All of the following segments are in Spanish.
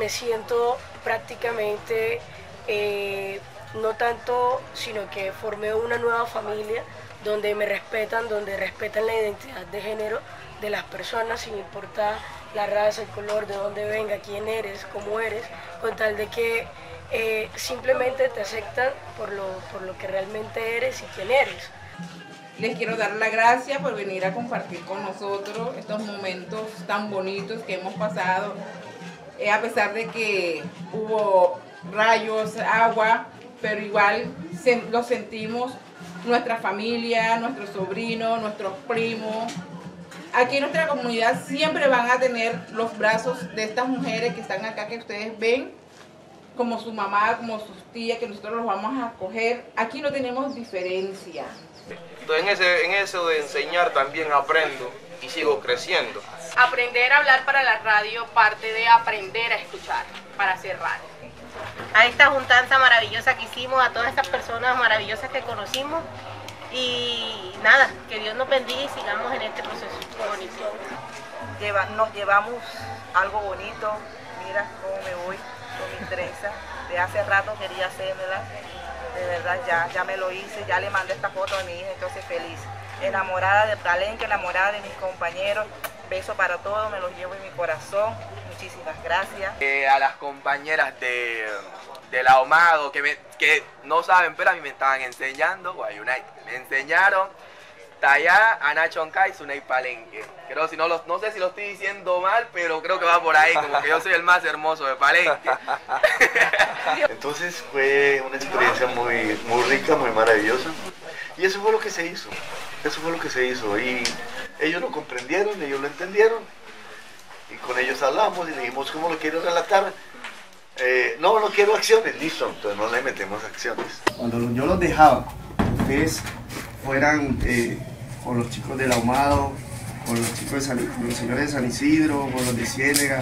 me siento prácticamente, no tanto, sino que formé una nueva familia donde me respetan, donde respetan la identidad de género de las personas, sin importar la raza, el color, de dónde venga, quién eres, cómo eres, con tal de que simplemente te aceptan por lo que realmente eres y quién eres. Les quiero dar las gracias por venir a compartir con nosotros estos momentos tan bonitos que hemos pasado, a pesar de que hubo rayos, agua, pero igual lo sentimos, nuestra familia, nuestros sobrinos, nuestros primos. Aquí en nuestra comunidad siempre van a tener los brazos de estas mujeres que están acá, que ustedes ven, como su mamá, como sus tías, que nosotros los vamos a acoger. Aquí no tenemos diferencia. Entonces en eso de enseñar también aprendo y sigo creciendo. Aprender a hablar para la radio parte de aprender a escuchar para hacer radio. A esta juntanza maravillosa que hicimos, a todas estas personas maravillosas que conocimos, y nada, que Dios nos bendiga y sigamos en este proceso bonito. Nos llevamos algo bonito. Mira cómo me voy con mis trenzas. De hace rato quería hacérmela. De verdad ya me lo hice, ya le mandé esta foto a mi hija, entonces feliz. Enamorada de Palenque, enamorada de mis compañeros. Beso para todos, me los llevo en mi corazón. Muchísimas gracias. A las compañeras del ahumado que no saben, pero a mí me estaban enseñando, Guayunay, me enseñaron Tayá, Anachoncay, Sunay Palenque. Creo, no sé si lo estoy diciendo mal, pero creo que va por ahí, como que yo soy el más hermoso de Palenque. Entonces fue una experiencia muy rica, muy maravillosa. Y eso fue lo que se hizo. Eso fue lo que se hizo. Y ellos lo comprendieron, ellos lo entendieron. Y con ellos hablamos y dijimos, ¿cómo lo quiero relatar? No quiero acciones, listo. Entonces no le metemos acciones. Cuando yo los dejaba, ustedes fueran con los chicos del ahumado, con los chicos con los señores de San Isidro, con los de Ciénega,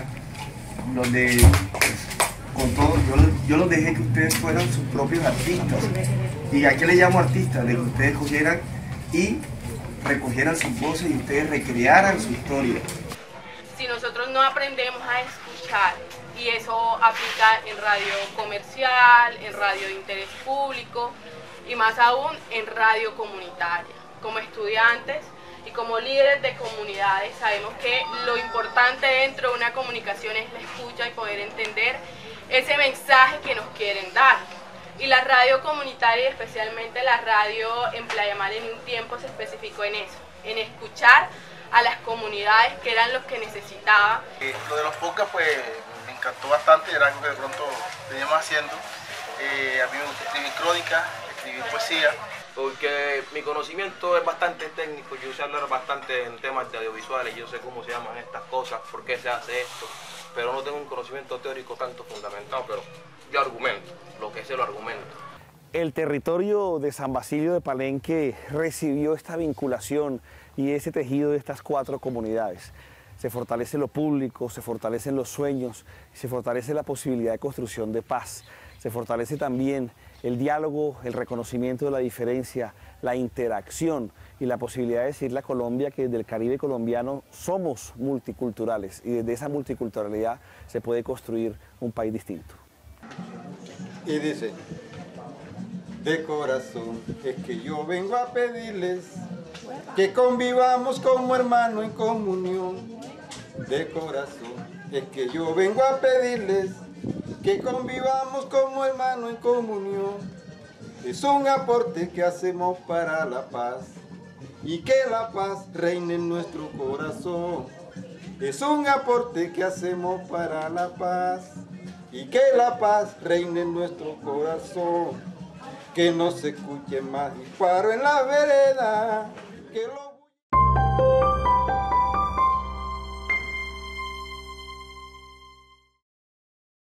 con todos, yo los dejé que ustedes fueran sus propios artistas. ¿Y a qué le llamo artistas? De que ustedes cogieran y recogieran sus voces y ustedes recrearan su historia. Si nosotros no aprendemos a escuchar, y eso aplica en radio comercial, en radio de interés público y más aún en radio comunitaria. Como estudiantes y como líderes de comunidades sabemos que lo importante dentro de una comunicación es la escucha y poder entender ese mensaje que nos quieren dar. Y la radio comunitaria, especialmente la radio en Playa Mar, en un tiempo se especificó en eso, en escuchar a las comunidades que eran los que necesitaban. Lo de los podcasts pues me encantó bastante, era algo que de pronto veníamos haciendo. A mí me gusta escribir crónicas, escribir poesía. Porque mi conocimiento es bastante técnico, yo sé hablar bastante en temas de audiovisuales, yo sé cómo se llaman estas cosas, por qué se hace esto, pero no tengo un conocimiento teórico tanto fundamentado, pero yo argumento, lo que sé lo argumento. El territorio de San Basilio de Palenque recibió esta vinculación y ese tejido de estas 4 comunidades. Se fortalece lo público, se fortalecen los sueños, se fortalece la posibilidad de construcción de paz, se fortalece también el diálogo, el reconocimiento de la diferencia, la interacción y la posibilidad de decirle a Colombia que desde el Caribe colombiano somos multiculturales y desde esa multiculturalidad se puede construir un país distinto. Y dice, de corazón es que yo vengo a pedirles que convivamos como hermanos en comunión. De corazón es que yo vengo a pedirles que convivamos como hermanos en comunión. Es un aporte que hacemos para la paz y que la paz reine en nuestro corazón. Es un aporte que hacemos para la paz y que la paz reine en nuestro corazón. Que no se escuche más disparo en la vereda. Que